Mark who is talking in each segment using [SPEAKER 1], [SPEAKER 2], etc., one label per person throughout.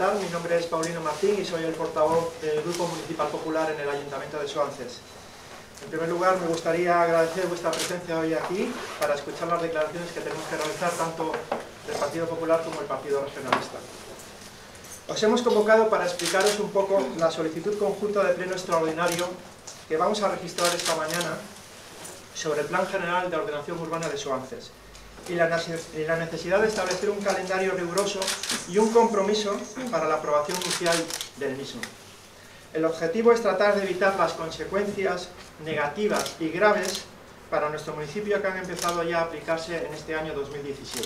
[SPEAKER 1] presentar. Mi nombre es Paulino Martín y soy el portavoz del Grupo Municipal Popular en el Ayuntamiento de Suances. En primer lugar, me gustaría agradecer vuestra presencia hoy aquí para escuchar las declaraciones que tenemos que realizar tanto del Partido Popular como del Partido Regionalista. Os hemos convocado para explicaros un poco la solicitud conjunta de pleno extraordinario que vamos a registrar esta mañana sobre el Plan General de Ordenación Urbana de Suances y la necesidad de establecer un calendario riguroso y un compromiso para la aprobación inicial del mismo. El objetivo es tratar de evitar las consecuencias negativas y graves para nuestro municipio que han empezado ya a aplicarse en este año 2017.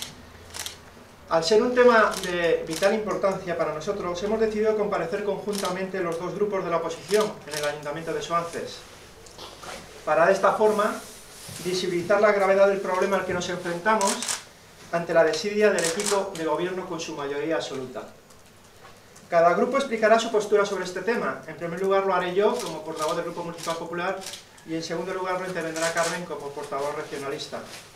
[SPEAKER 1] Al ser un tema de vital importancia para nosotros, hemos decidido comparecer conjuntamente los dos grupos de la oposición en el Ayuntamiento de Suances, para de esta forma visibilizar la gravedad del problema al que nos enfrentamos ante la desidia del equipo de gobierno con su mayoría absoluta. Cada grupo explicará su postura sobre este tema. En primer lugar lo haré yo como portavoz del Grupo Municipal Popular y en segundo lugar lo intervendrá Carmen como portavoz regionalista.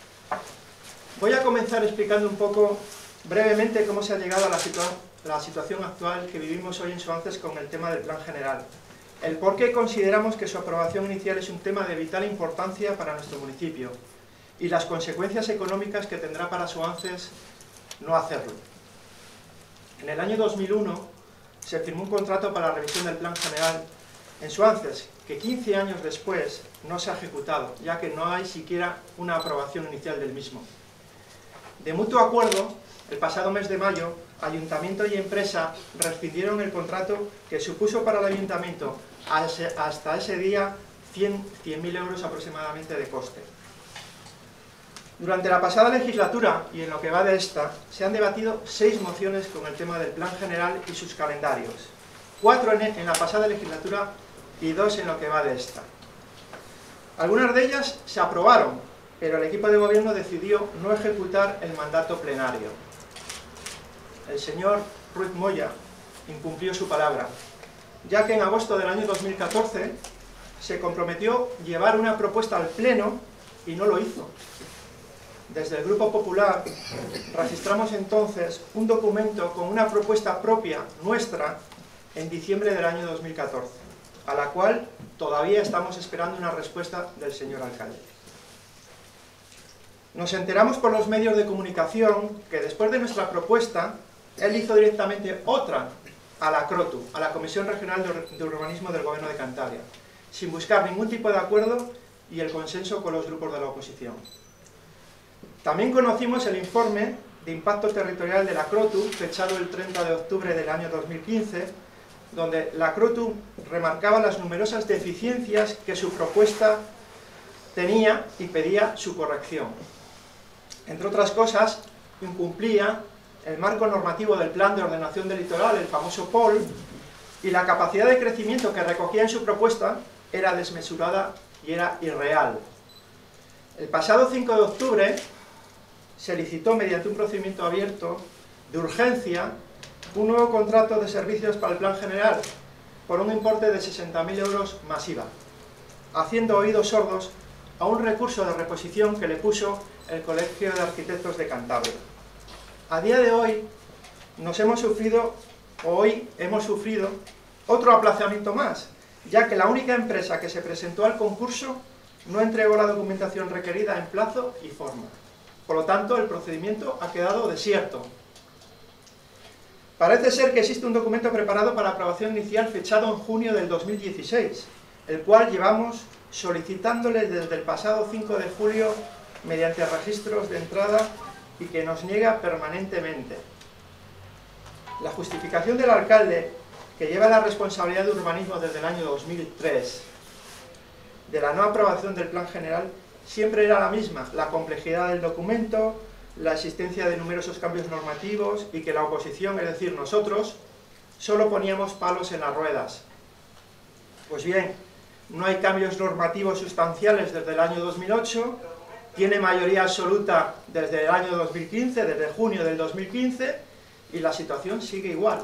[SPEAKER 1] Voy a comenzar explicando un poco brevemente cómo se ha llegado a la situación actual que vivimos hoy en Suances con el tema del Plan General. El por qué consideramos que su aprobación inicial es un tema de vital importancia para nuestro municipio y las consecuencias económicas que tendrá para Suances no hacerlo. En el año 2001 se firmó un contrato para la revisión del Plan General en Suances, que 15 años después no se ha ejecutado, ya que no hay siquiera una aprobación inicial del mismo. De mutuo acuerdo, el pasado mes de mayo, Ayuntamiento y empresa rescindieron el contrato que supuso para el Ayuntamiento hasta ese día 100.000 euros aproximadamente de coste. Durante la pasada legislatura y en lo que va de esta, se han debatido 6 mociones con el tema del Plan General y sus calendarios. 4 en la pasada legislatura y 2 en lo que va de esta. Algunas de ellas se aprobaron, pero el equipo de gobierno decidió no ejecutar el mandato plenario. El señor Ruiz Moya incumplió su palabra, ya que en agosto del año 2014 se comprometió llevar una propuesta al Pleno y no lo hizo. Desde el Grupo Popular registramos entonces un documento con una propuesta propia nuestra en diciembre del año 2014, a la cual todavía estamos esperando una respuesta del señor alcalde. Nos enteramos por los medios de comunicación que después de nuestra propuesta, él hizo directamente otra a la CROTU, a la Comisión Regional de Urbanismo del Gobierno de Cantabria, sin buscar ningún tipo de acuerdo y el consenso con los grupos de la oposición. También conocimos el informe de impacto territorial de la CROTU, fechado el 30 de octubre del año 2015, donde la CROTU remarcaba las numerosas deficiencias que su propuesta tenía y pedía su corrección. Entre otras cosas, incumplía el marco normativo del Plan de Ordenación del Litoral, el famoso POL, y la capacidad de crecimiento que recogía en su propuesta era desmesurada y era irreal. El pasado 5 de octubre se licitó mediante un procedimiento abierto de urgencia un nuevo contrato de servicios para el Plan General por un importe de 60.000 euros más IVA, haciendo oídos sordos a un recurso de reposición que le puso el Colegio de Arquitectos de Cantabria. A día de hoy hemos sufrido otro aplazamiento más, ya que la única empresa que se presentó al concurso no entregó la documentación requerida en plazo y forma. Por lo tanto, el procedimiento ha quedado desierto. Parece ser que existe un documento preparado para aprobación inicial fechado en junio del 2016, el cual llevamos solicitándole desde el pasado 5 de julio mediante registros de entrada y que nos niega permanentemente. La justificación del alcalde, que lleva la responsabilidad de urbanismo desde el año 2003, de la no aprobación del Plan General, siempre era la misma: la complejidad del documento, la existencia de numerosos cambios normativos y que la oposición, es decir, nosotros, solo poníamos palos en las ruedas. Pues bien, no hay cambios normativos sustanciales desde el año 2008, tiene mayoría absoluta desde el año 2015, desde junio del 2015, y la situación sigue igual.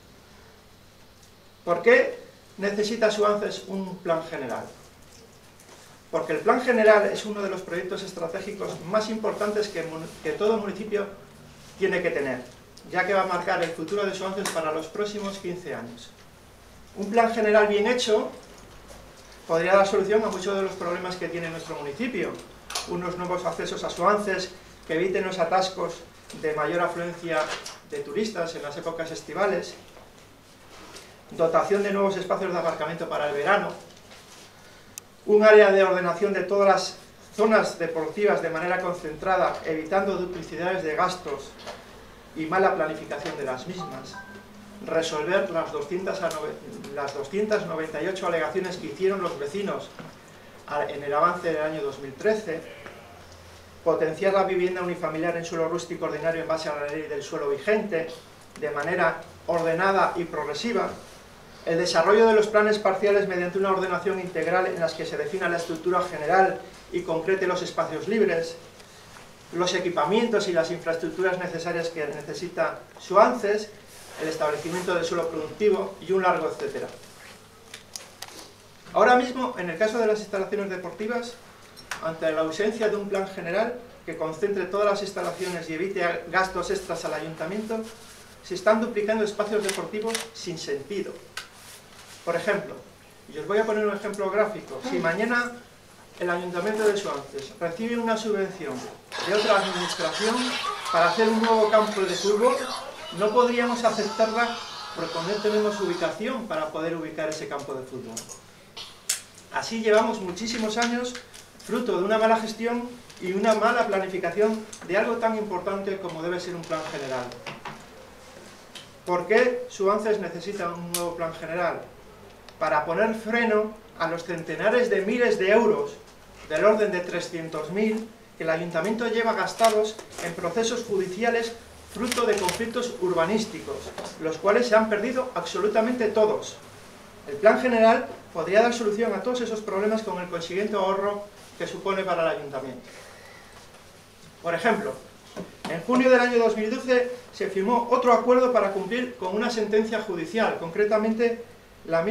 [SPEAKER 1] ¿Por qué necesita Suances un plan general? Porque el plan general es uno de los proyectos estratégicos más importantes que todo municipio tiene que tener. ya que va a marcar el futuro de Suances para los próximos 15 años. Un plan general bien hecho podría dar solución a muchos de los problemas que tiene nuestro municipio. Unos nuevos accesos a Suances que eviten los atascos de mayor afluencia de turistas en las épocas estivales, dotación de nuevos espacios de aparcamiento para el verano, un área de ordenación de todas las zonas deportivas de manera concentrada, evitando duplicidades de gastos y mala planificación de las mismas, resolver las 298 alegaciones que hicieron los vecinos en el avance del año 2013, potenciar la vivienda unifamiliar en suelo rústico ordinario en base a la ley del suelo vigente, de manera ordenada y progresiva, el desarrollo de los planes parciales mediante una ordenación integral en las que se defina la estructura general y concrete los espacios libres, los equipamientos y las infraestructuras necesarias que necesita Suances, el establecimiento del suelo productivo y un largo etcétera. Ahora mismo, en el caso de las instalaciones deportivas, ante la ausencia de un plan general que concentre todas las instalaciones y evite gastos extras al ayuntamiento, se están duplicando espacios deportivos sin sentido. Por ejemplo, y os voy a poner un ejemplo gráfico, si mañana el ayuntamiento de Suances recibe una subvención de otra administración para hacer un nuevo campo de fútbol, no podríamos aceptarla porque no tenemos ubicación para poder ubicar ese campo de fútbol. Así llevamos muchísimos años fruto de una mala gestión y una mala planificación de algo tan importante como debe ser un plan general. ¿Por qué Suances necesita un nuevo plan general? Para poner freno a los centenares de miles de euros, del orden de 300.000, que el ayuntamiento lleva gastados en procesos judiciales fruto de conflictos urbanísticos, los cuales se han perdido absolutamente todos. El plan general podría dar solución a todos esos problemas con el consiguiente ahorro que supone para el ayuntamiento. Por ejemplo, en junio del año 2012 se firmó otro acuerdo para cumplir con una sentencia judicial, concretamente la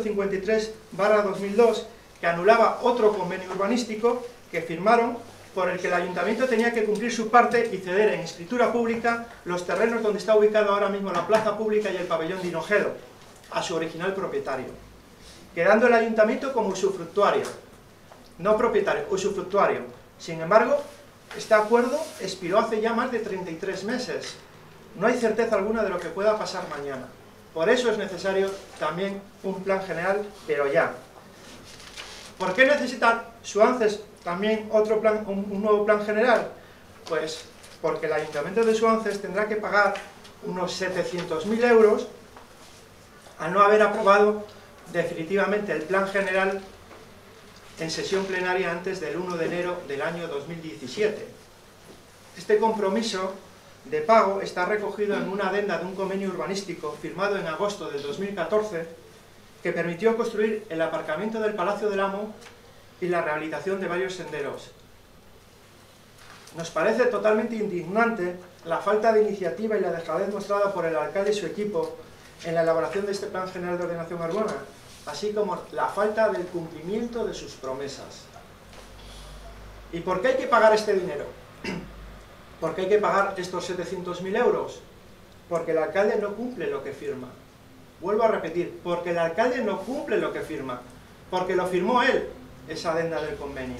[SPEAKER 1] 1153/2002, que anulaba otro convenio urbanístico que firmaron, por el que el ayuntamiento tenía que cumplir su parte y ceder en escritura pública los terrenos donde está ubicado ahora mismo la plaza pública y el pabellón de Hinojedo, a su original propietario, quedando el ayuntamiento como usufructuario, no propietario, usufructuario. Sin embargo, este acuerdo expiró hace ya más de 33 meses. No hay certeza alguna de lo que pueda pasar mañana. Por eso es necesario también un plan general, pero ya. ¿Por qué necesita Suances también otro plan, un nuevo plan general? Pues porque el ayuntamiento de Suances tendrá que pagar unos 700.000 euros al no haber aprobado definitivamente el plan general en sesión plenaria antes del 1 de enero del año 2017. Este compromiso de pago está recogido en una adenda de un convenio urbanístico firmado en agosto del 2014 que permitió construir el aparcamiento del Palacio del Amo y la rehabilitación de varios senderos. Nos parece totalmente indignante la falta de iniciativa y la dejadez mostrada por el alcalde y su equipo en la elaboración de este Plan General de Ordenación Urbana, así como la falta del cumplimiento de sus promesas. ¿Y por qué hay que pagar este dinero? ¿Por qué hay que pagar estos 700.000 euros? Porque el alcalde no cumple lo que firma. Vuelvo a repetir, porque el alcalde no cumple lo que firma, porque lo firmó él, esa adenda del convenio.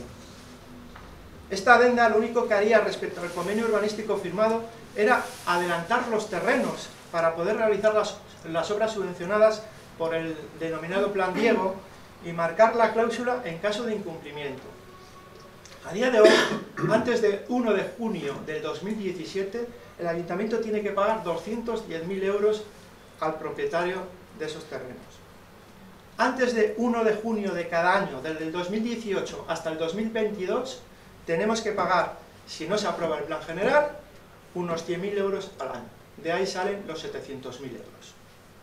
[SPEAKER 1] Esta adenda lo único que haría respecto al convenio urbanístico firmado era adelantar los terrenos para poder realizar las obras subvencionadas por el denominado Plan Diego y marcar la cláusula en caso de incumplimiento. A día de hoy, antes de 1 de junio del 2017, el ayuntamiento tiene que pagar 210.000 euros al propietario de esos terrenos. Antes de 1 de junio de cada año, desde el 2018 hasta el 2022, tenemos que pagar, si no se aprueba el plan general, unos 100.000 euros al año. De ahí salen los 700.000 euros.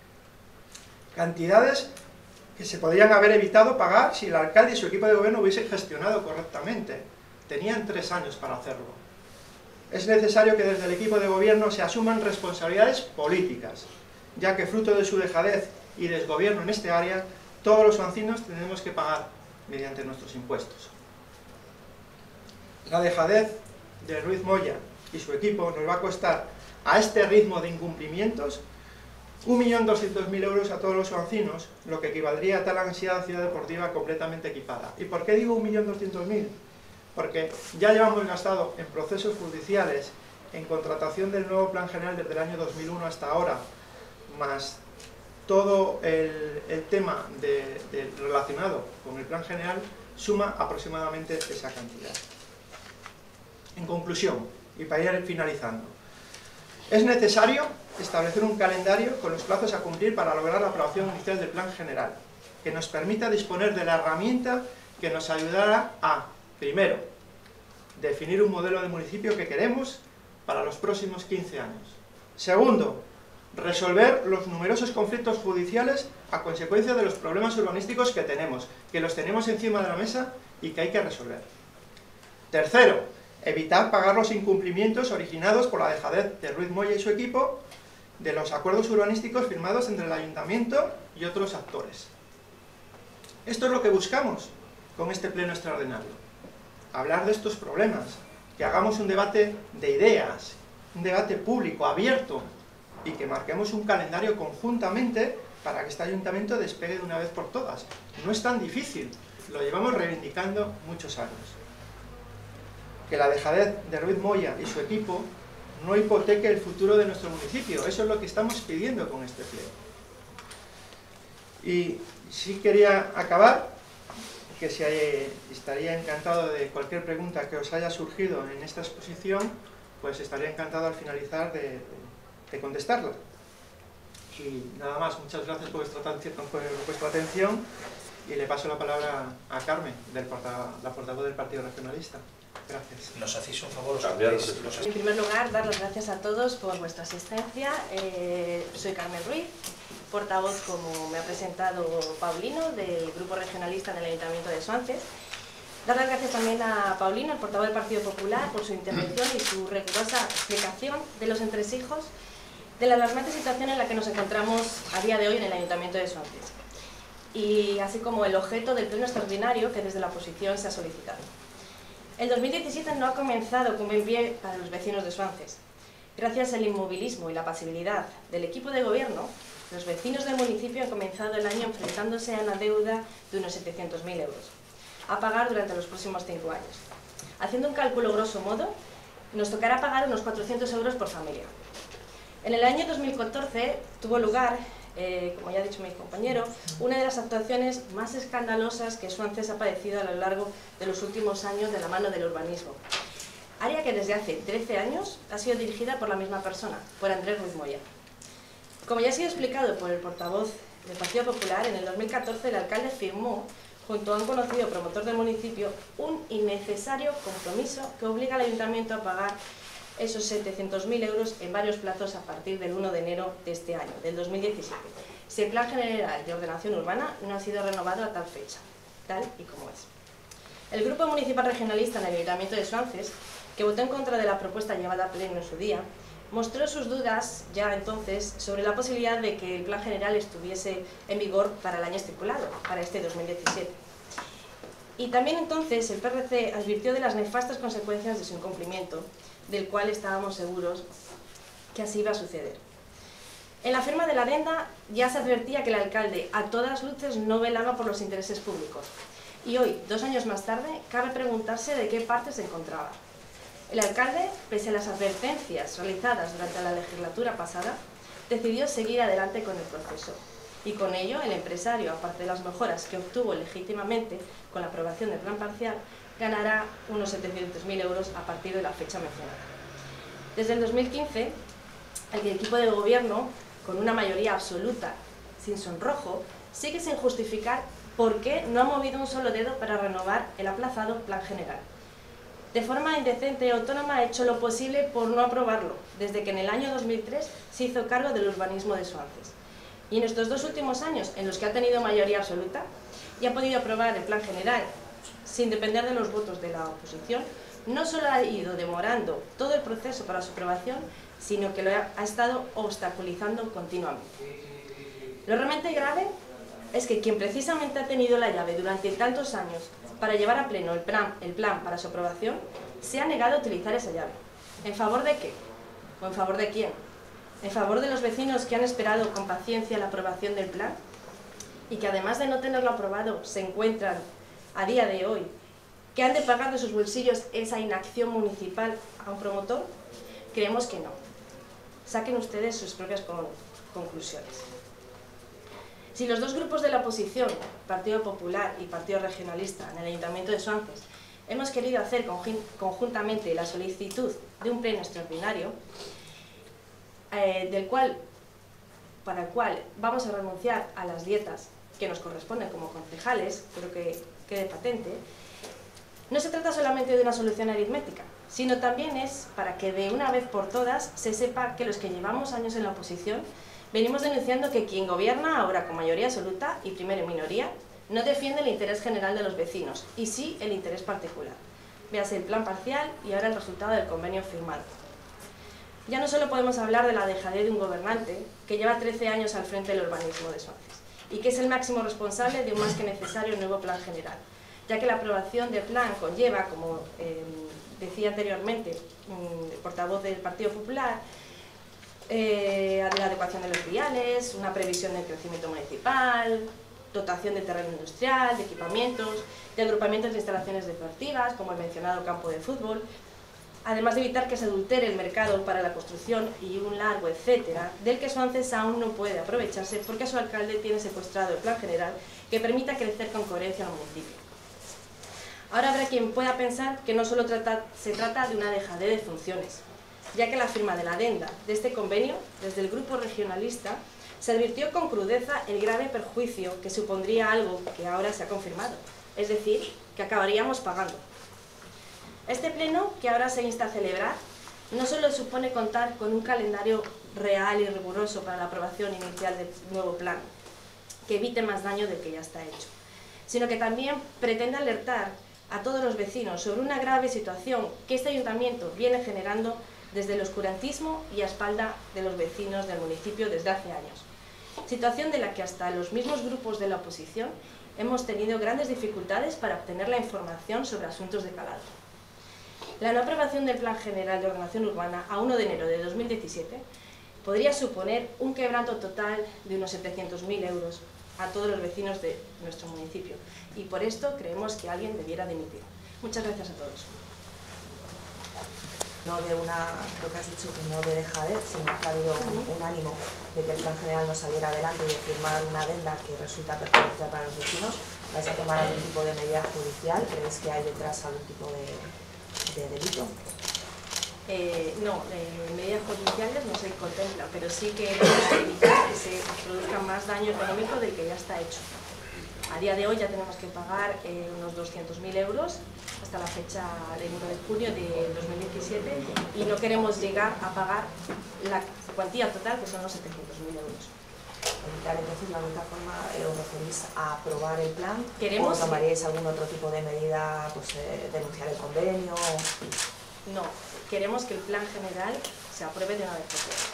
[SPEAKER 1] Cantidades que se podrían haber evitado pagar si el alcalde y su equipo de gobierno hubiesen gestionado correctamente. Tenían 3 años para hacerlo. Es necesario que desde el equipo de gobierno se asuman responsabilidades políticas, ya que fruto de su dejadez y desgobierno en este área, todos los suancinos tenemos que pagar mediante nuestros impuestos. La dejadez de Ruiz Moya y su equipo nos va a costar a este ritmo de incumplimientos, 1.200.000 euros a todos los soancinos, lo que equivaldría a tal ansiada ciudad deportiva completamente equipada. ¿Y por qué digo 1.200.000? Porque ya llevamos gastado en procesos judiciales, en contratación del nuevo Plan General desde el año 2001 hasta ahora, más todo el tema relacionado con el Plan General, suma aproximadamente esa cantidad. En conclusión, y para ir finalizando, es necesario establecer un calendario con los plazos a cumplir para lograr la aprobación inicial del Plan General, que nos permita disponer de la herramienta que nos ayudará a, primero, definir un modelo de municipio que queremos para los próximos 15 años. Segundo, resolver los numerosos conflictos judiciales a consecuencia de los problemas urbanísticos que tenemos, que los tenemos encima de la mesa y que hay que resolver. Tercero, evitar pagar los incumplimientos originados por la dejadez de Ruiz Moya y su equipo de los acuerdos urbanísticos firmados entre el Ayuntamiento y otros actores. Esto es lo que buscamos con este pleno extraordinario. Hablar de estos problemas, que hagamos un debate de ideas, un debate público, abierto, y que marquemos un calendario conjuntamente para que este ayuntamiento despegue de una vez por todas. No es tan difícil, lo llevamos reivindicando muchos años. Que la dejadez de Ruiz Moya y su equipo no hipoteque el futuro de nuestro municipio. Eso es lo que estamos pidiendo con este pleno. Y sí quería acabar, que estaría encantado de cualquier pregunta que os haya surgido en esta exposición, pues estaría encantado al finalizar de contestarla. Y nada más, muchas gracias por vuestra atención y le paso la palabra a Carmen, la portavoz del Partido Regionalista. Gracias.
[SPEAKER 2] ¿Nos hacéis un favor?
[SPEAKER 3] En primer lugar, dar las gracias a todos por vuestra asistencia. Soy Carmen Ruiz, portavoz, como me ha presentado Paulino, del Grupo Regionalista del Ayuntamiento de Suances. Dar las gracias también a Paulino, el portavoz del Partido Popular, por su intervención y su rigurosa explicación de los entresijos de la alarmante situación en la que nos encontramos a día de hoy en el Ayuntamiento de Suances, y así como el objeto del pleno extraordinario que desde la oposición se ha solicitado. El 2017 no ha comenzado con buen pie para los vecinos de Suances. Gracias al inmovilismo y la pasividad del equipo de gobierno, los vecinos del municipio han comenzado el año enfrentándose a una deuda de unos 700.000 euros, a pagar durante los próximos 5 años. Haciendo un cálculo grosso modo, nos tocará pagar unos 400 euros por familia. En el año 2014 tuvo lugar, como ya ha dicho mi compañero, una de las actuaciones más escandalosas que Suances ha padecido a lo largo de los últimos años de la mano del urbanismo. Área que desde hace 13 años ha sido dirigida por la misma persona, por Andrés Ruiz Moya. Como ya ha sido explicado por el portavoz del Partido Popular, en el 2014 el alcalde firmó, junto a un conocido promotor del municipio, un innecesario compromiso que obliga al ayuntamiento a pagar esos 700.000 euros en varios plazos a partir del 1 de enero de este año, del 2017, si el Plan General de Ordenación Urbana no ha sido renovado a tal fecha, tal y como es. El Grupo Municipal Regionalista en el Ayuntamiento de Suances, que votó en contra de la propuesta llevada a pleno en su día, mostró sus dudas ya entonces sobre la posibilidad de que el Plan General estuviese en vigor para el año estipulado, para este 2017. Y también entonces el PRC advirtió de las nefastas consecuencias de su incumplimiento, del cual estábamos seguros que así iba a suceder. En la firma de la adenda ya se advertía que el alcalde a todas luces no velaba por los intereses públicos. Y hoy, 2 años más tarde, cabe preguntarse de qué parte se encontraba. El alcalde, pese a las advertencias realizadas durante la legislatura pasada, decidió seguir adelante con el proceso. Y con ello, el empresario, aparte de las mejoras que obtuvo legítimamente con la aprobación del plan parcial, ganará unos 700.000 euros a partir de la fecha mencionada. Desde el 2015, el equipo de gobierno, con una mayoría absoluta, sin sonrojo, sigue sin justificar por qué no ha movido un solo dedo para renovar el aplazado Plan General. De forma indecente y autónoma ha hecho lo posible por no aprobarlo, desde que en el año 2003 se hizo cargo del urbanismo de Suances. Y en estos 2 últimos años, en los que ha tenido mayoría absoluta y ha podido aprobar el Plan General sin depender de los votos de la oposición, no solo ha ido demorando todo el proceso para su aprobación, sino que lo ha estado obstaculizando continuamente. Lo realmente grave es que quien precisamente ha tenido la llave durante tantos años para llevar a pleno el plan para su aprobación, se ha negado a utilizar esa llave. ¿En favor de qué? ¿O en favor de quién? ¿En favor de los vecinos que han esperado con paciencia la aprobación del plan y que además de no tenerlo aprobado se encuentran a día de hoy que han de pagar de sus bolsillos esa inacción municipal a un promotor? Creemos que no. Saquen ustedes sus propias conclusiones. Si los dos grupos de la oposición, Partido Popular y Partido Regionalista, en el Ayuntamiento de Suances, hemos querido hacer conjuntamente la solicitud de un pleno extraordinario, para el cual vamos a renunciar a las dietas que nos corresponden como concejales, creo que quede patente, no se trata solamente de una solución aritmética, sino también es para que de una vez por todas se sepa que los que llevamos años en la oposición venimos denunciando que quien gobierna ahora con mayoría absoluta y primero en minoría no defiende el interés general de los vecinos y sí el interés particular. Véase el plan parcial y ahora el resultado del convenio firmado. Ya no solo podemos hablar de la dejadez de un gobernante que lleva 13 años al frente del urbanismo de Suances y que es el máximo responsable de un más que necesario nuevo plan general, ya que la aprobación del plan conlleva, como decía anteriormente el portavoz del Partido Popular, la adecuación de los viales, una previsión del crecimiento municipal, dotación de terreno industrial, de equipamientos, de agrupamientos de instalaciones deportivas, como el mencionado campo de fútbol, además de evitar que se adultere el mercado para la construcción y un largo etcétera, del que Suances aún no puede aprovecharse porque su alcalde tiene secuestrado el plan general que permita crecer con coherencia al municipio. Ahora habrá quien pueda pensar que no solo se trata de una dejadez de funciones, ya que la firma de la adenda de este convenio, desde el grupo regionalista, se advirtió con crudeza el grave perjuicio que supondría algo que ahora se ha confirmado, es decir, que acabaríamos pagando. Este pleno, que ahora se insta a celebrar, no solo supone contar con un calendario real y riguroso para la aprobación inicial del nuevo plan, que evite más daño del que ya está hecho, sino que también pretende alertar a todos los vecinos sobre una grave situación que este ayuntamiento viene generando desde el oscurantismo y a espalda de los vecinos del municipio desde hace años. Situación de la que hasta los mismos grupos de la oposición hemos tenido grandes dificultades para obtener la información sobre asuntos de calado. La no aprobación del Plan General de Ordenación Urbana a 1 de enero de 2017 podría suponer un quebranto total de unos 700.000 euros a todos los vecinos de nuestro municipio y por esto creemos que alguien debiera dimitir. Muchas gracias a todos.
[SPEAKER 2] No de lo que has dicho, que no de dejadez, sino que ha habido un ánimo de que el plan general no saliera adelante y de firmar una adenda que resulta perjudicial para los vecinos. ¿Vais a tomar algún tipo de medida judicial? ¿Creéis que hay detrás algún tipo de delito?
[SPEAKER 3] No, medidas judiciales no se contemplan, pero sí que debemos evitar que se produzca más daño económico del que ya está hecho. A día de hoy ya tenemos que pagar unos 200.000 euros hasta la fecha del 1 de junio de 2017 y no queremos llegar a pagar la cuantía total, que son los 700.000 euros.
[SPEAKER 2] Evitar entonces la única forma, ¿os referís a aprobar el plan?
[SPEAKER 3] ¿Queremos?
[SPEAKER 2] ¿O tomaríais algún otro tipo de medida, pues denunciar el convenio?
[SPEAKER 3] No, queremos que el plan general se apruebe de una vez por todas.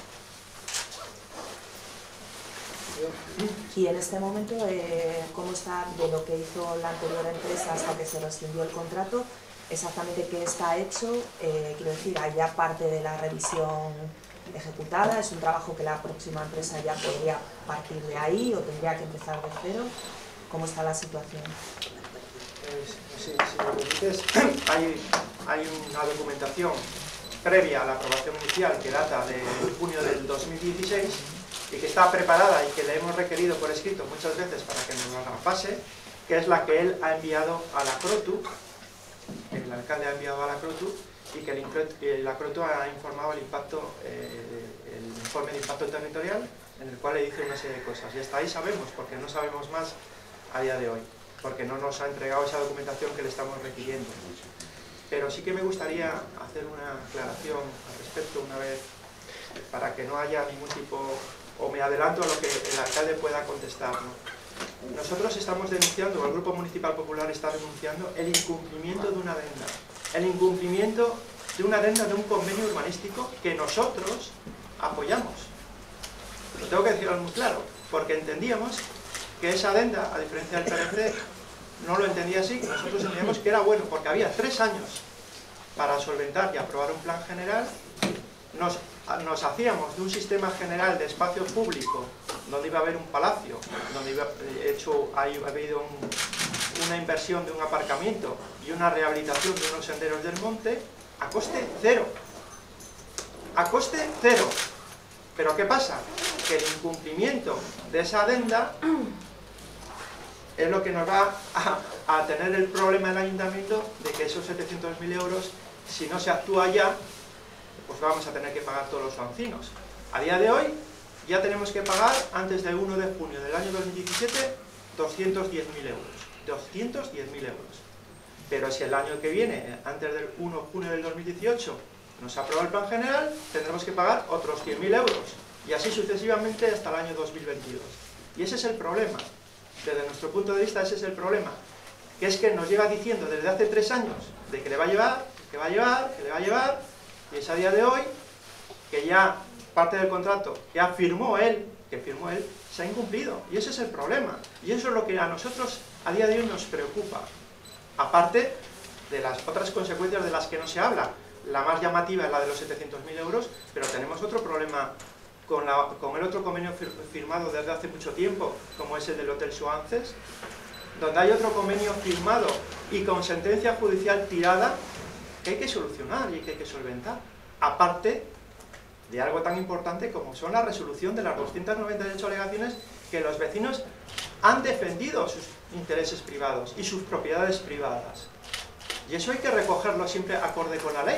[SPEAKER 2] Y en este momento, ¿cómo está de lo que hizo la anterior empresa hasta que se rescindió el contrato? Exactamente qué está hecho, quiero decir, ¿hay ya parte de la revisión ejecutada? ¿Es un trabajo que la próxima empresa ya podría partir de ahí o tendría que empezar de cero? ¿Cómo está la situación?
[SPEAKER 1] Si me permites, hay una documentación previa a la aprobación inicial que data de junio del 2016 y que está preparada y que le hemos requerido por escrito muchas veces para que nos la pase, que es la que él ha enviado a la CROTU, el alcalde ha enviado a la CROTU y que la CROTU ha informado el informe de impacto territorial en el cual le dice una serie de cosas. Y hasta ahí sabemos, porque no sabemos más a día de hoy, porque no nos ha entregado esa documentación que le estamos requiriendo. Pero sí que me gustaría hacer una aclaración al respecto una vez, para que no haya ningún tipo, o me adelanto a lo que el alcalde pueda contestar, ¿no? Nosotros estamos denunciando, o el Grupo Municipal Popular está denunciando el incumplimiento de una adenda. El incumplimiento de una adenda de un convenio urbanístico que nosotros apoyamos. Lo tengo que decir muy claro, porque entendíamos que esa adenda, a diferencia del PRC, no lo entendía así, nosotros entendíamos que era bueno, porque había 3 años para solventar y aprobar un plan general nos hacíamos de un sistema general de espacio público, donde iba a haber un palacio, donde ha habido una inversión de un aparcamiento y una rehabilitación de unos senderos del monte, a coste cero. A coste cero. Pero ¿qué pasa? Que el incumplimiento de esa adenda es lo que nos va a tener el problema del ayuntamiento de que esos 700.000 euros, si no se actúa ya, pues vamos a tener que pagar todos los soancinos. A día de hoy ya tenemos que pagar, antes del 1 de junio del año 2017, 210.000 euros. 210.000 euros. Pero si el año que viene, antes del 1 de junio del 2018, nos aprueba el plan general, tendremos que pagar otros 100.000 euros. Y así sucesivamente hasta el año 2022. Y ese es el problema. Desde nuestro punto de vista, ese es el problema. Que es que nos lleva diciendo desde hace 3 años de que le va a llevar, que va a llevar, que le va a llevar, y es a día de hoy que ya parte del contrato que firmó él, se ha incumplido. Y ese es el problema. Y eso es lo que a nosotros a día de hoy nos preocupa. Aparte de las otras consecuencias de las que no se habla. La más llamativa es la de los 700.000 euros, pero tenemos otro problema con el otro convenio firmado desde hace mucho tiempo, como es el del Hotel Suances, donde hay otro convenio firmado y con sentencia judicial tirada que hay que solucionar y que hay que solventar. Aparte de algo tan importante como son la resolución de las 298 alegaciones que los vecinos han defendido sus intereses privados y sus propiedades privadas. Y eso hay que recogerlo siempre acorde con la ley.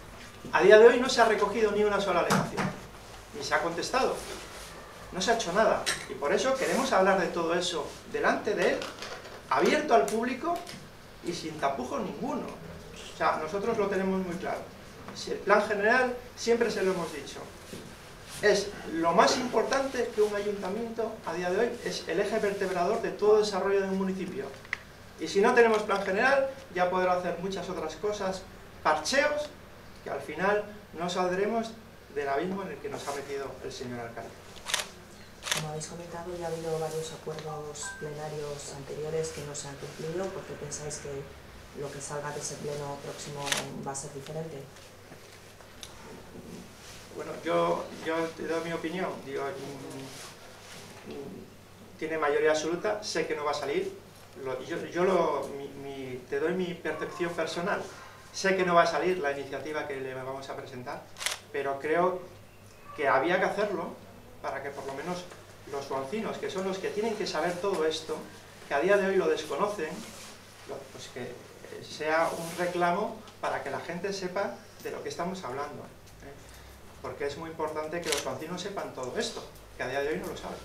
[SPEAKER 1] A día de hoy no se ha recogido ni una sola alegación, ni se ha contestado. No se ha hecho nada. Y por eso queremos hablar de todo eso delante de él, abierto al público y sin tapujos ninguno. O sea, nosotros lo tenemos muy claro. Si el plan general, siempre se lo hemos dicho, es lo más importante que un ayuntamiento a día de hoy, es el eje vertebrador de todo desarrollo de un municipio. Y si no tenemos plan general, ya podrá hacer muchas otras cosas, parcheos, que al final no saldremos del abismo en el que nos ha metido el señor alcalde.
[SPEAKER 2] Como habéis comentado, ya ha habido varios acuerdos plenarios anteriores que no se han cumplido. ¿Por qué pensáis que lo que salga de ese pleno próximo va a ser diferente?
[SPEAKER 1] Bueno, yo te doy mi opinión. Digo, tiene mayoría absoluta, sé que no va a salir. Te doy mi percepción personal. Sé que no va a salir la iniciativa que le vamos a presentar, pero creo que había que hacerlo para que por lo menos los suancinos, que son los que tienen que saber todo esto, que a día de hoy lo desconocen, pues que sea un reclamo para que la gente sepa de lo que estamos hablando. Porque es muy importante que los suancinos sepan todo esto, que a día de hoy no lo saben.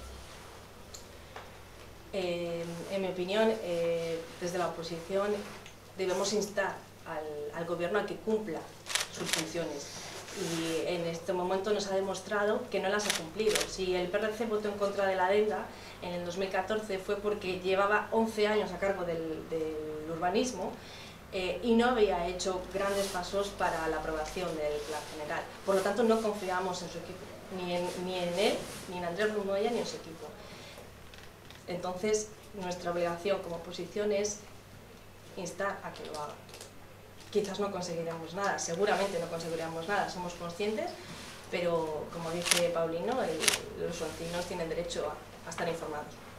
[SPEAKER 3] En mi opinión, desde la oposición debemos instar al gobierno a que cumpla sus funciones y en este momento nos ha demostrado que no las ha cumplido. Si el PRC votó en contra de la adenda en el 2014 fue porque llevaba 11 años a cargo del urbanismo y no había hecho grandes pasos para la aprobación del plan general. Por lo tanto, no confiamos en su equipo, ni en él, ni en Andrés Rumoya, ni en su equipo. Entonces, nuestra obligación como oposición es instar a que lo haga. Quizás no conseguiremos nada, seguramente no conseguiremos nada, somos conscientes, pero como dice Paulino, los suancinos tienen derecho a estar informados.